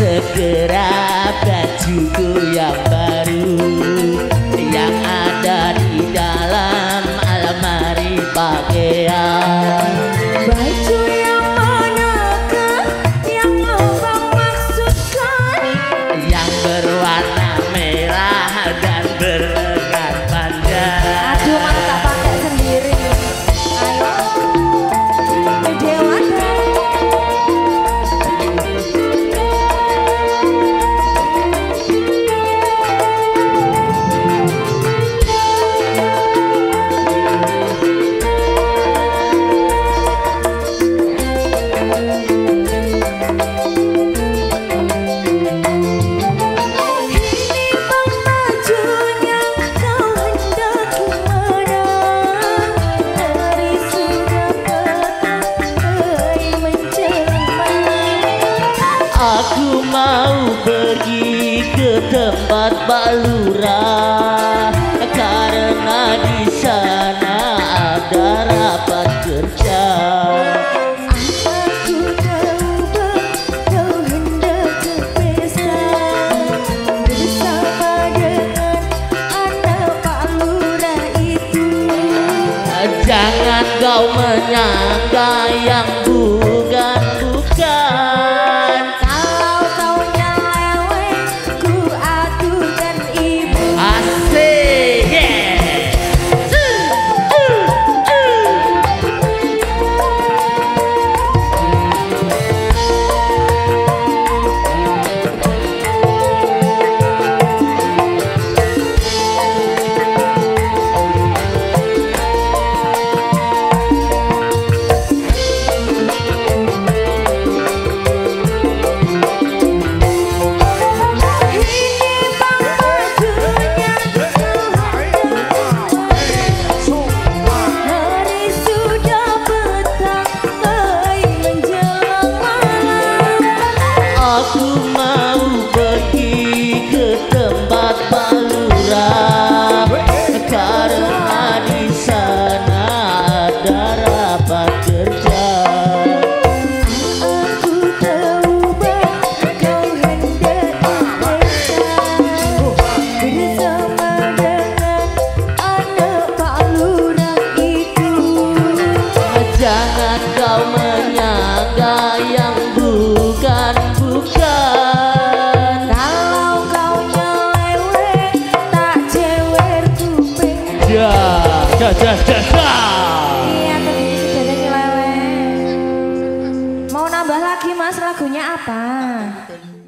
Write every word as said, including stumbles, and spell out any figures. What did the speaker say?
segera bajuku yang baru yang ada di dalam almari pakaian. Baju yang manakah yang abang maksudkan? Yang berwarna merah dan berlengan panjang. Aduh, malah tak pakai sendiri. Ayo, Dewata. Aku mau pergi ke tempat Pak Lurah karena di sana ada rapat kerja. Aku tahu kau hendak ke pesta bersama dengan anak Pak Lurah itu. Jangan kau menyangka yang bukan-bukan. Aku mau pergi ke tempat Pak Lurah karena di sana ada rapat kerja. Aku tahu kau hendak bersama dengan anak Pak Lurah itu. Jangan kau menyangka yang bukan. Bukan. Kalau kau nyeleweng tak jewer kuping. Ya, dah, dah, dah, dah. Iya, tapi sudah ada nyeleweng. Mau nambah lagi Mas, lagunya apa?